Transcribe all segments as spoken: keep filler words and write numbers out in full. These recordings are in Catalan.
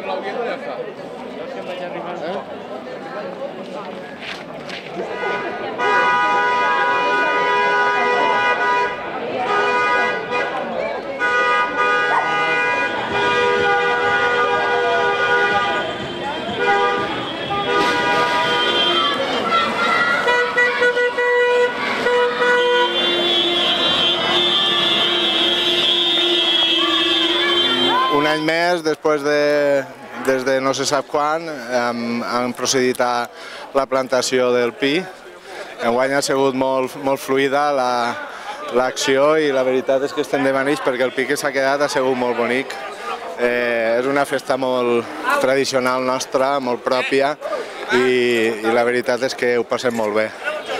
irlo viendo y ya está. Yo es que me he arribado. Un any més, després de, des de no se sap quan, hem, hem procedit a la plantació del pi. Enguany ha sigut molt, molt fluida l'acció la, i la veritat és que estem de manills perquè el pi que s'ha quedat ha sigut molt bonic. Eh, és una festa molt tradicional nostra, molt pròpia i, i la veritat és que ho passem molt bé.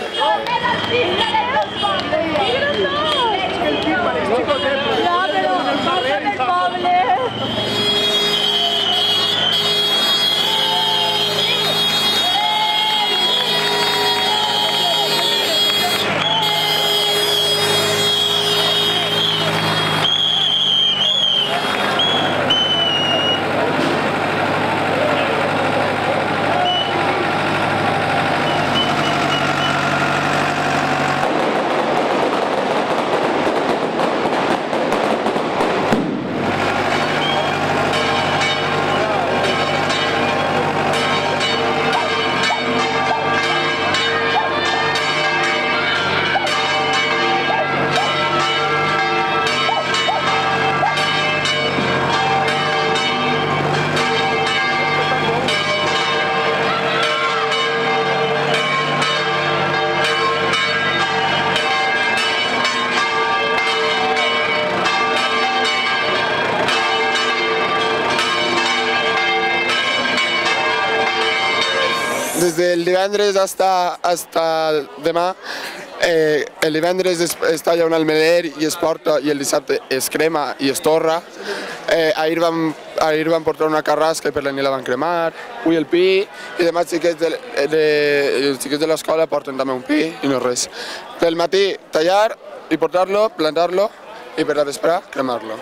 Desde el divendres hasta, hasta demà, eh, el divendres es, es talla un almeler i es porta, i el dissabte es crema i es torra. Eh, ahir, vam, ahir vam portar una carrasca i per la nit la van cremar, avui el pi, i demà els xiquets de, de, els xiquets de l'escola porten també un pi i no res. Del matí tallar i portar-lo, plantar-lo i per la vespre cremar-lo.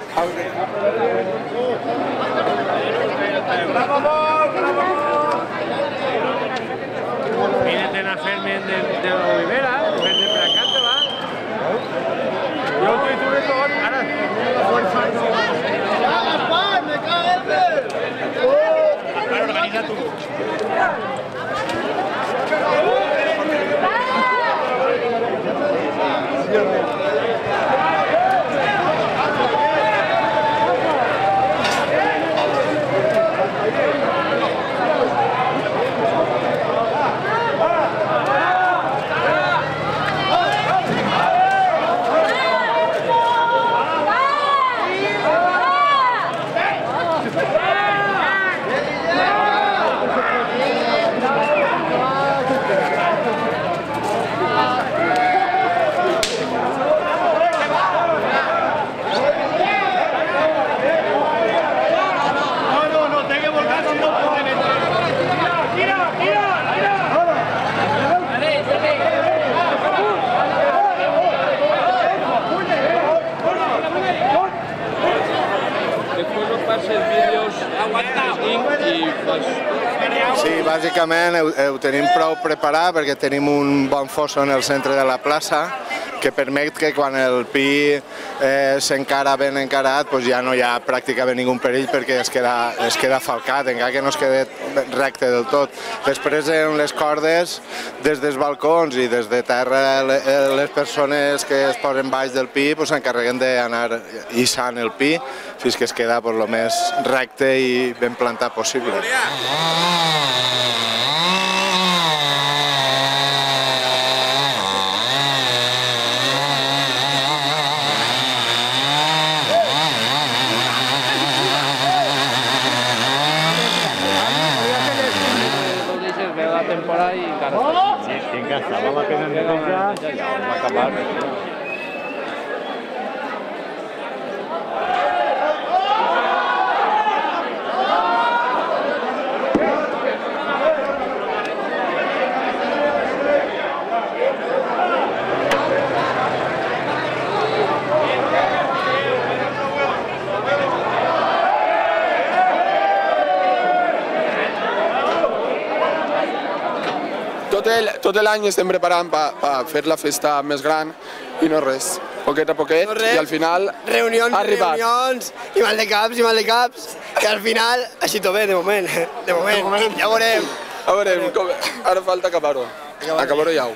Vienen a Fermen de, de la Olivera, Fermen de Placante, va. Yo estoy tú de todo, ahora. ¡Ya, Juan, me caes! Ahora organiza tú. Sí, bàsicament ho, ho tenim prou preparat perquè tenim un bon fosso en el centre de la plaça que permet que quan el pi eh, s'encara ben encarat pues ja no hi ha pràcticament ningú perill perquè es queda, es queda falcat, encara que no es quede recte del tot. Després en les cordes, des dels balcons i des de terra, les persones que es posen baix del pi s'encarreguen pues, d'anar hissant el pi fins que es queda pues, el més recte i ben plantat possible. Temporada y cara. Sí, en casa, vamos a tener ya, va a acabar. el, tot l'any estem preparant per pa fer la festa més gran i no res, poquet a poquet, no res, i al final reunions, ha arribat. Reunions, i mal de caps, i mal de caps, i al final, així tot bé, de moment, de moment, de moment. Ja veurem. A veure, com, ara falta acabar-ho, acabar-ho ja.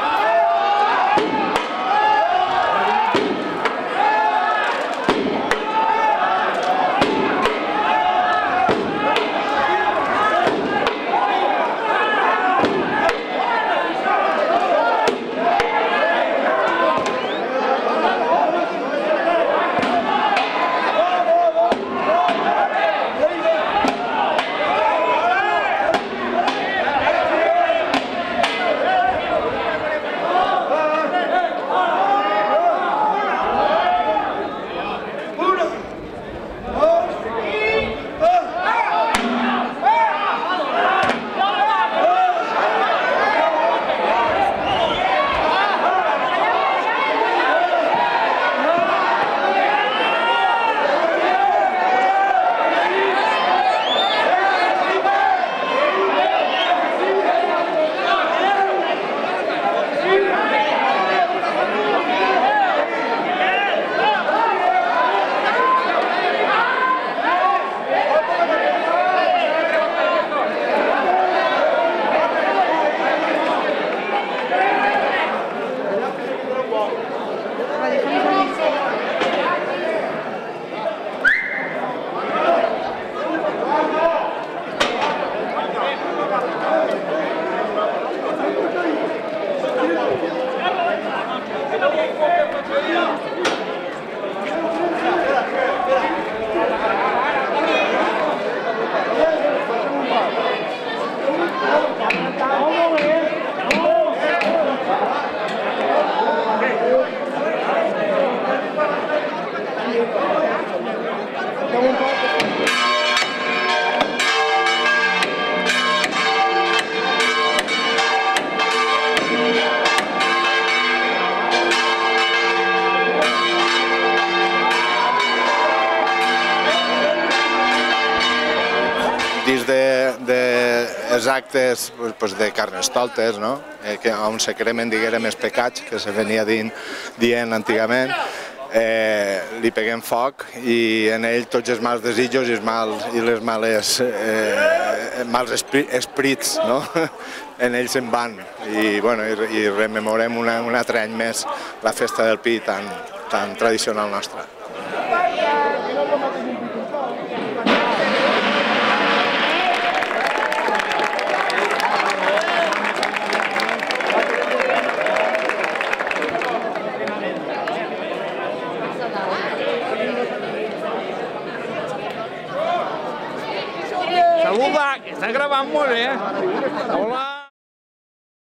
Dins de, de els actes pues, de carnestoltes, no? eh, que, on se cremen, diguérem, els pecats que se venia din, dient antigament, eh, li peguem foc i en ell tots els mals desitjos i, els mals, i les males eh, mals esprits, no? en ell se'n van i, bueno, i, i rememorem una, un altre any més la festa del pi tan, tan tradicional nostra. Saluda, que està gravant molt bé. Hola.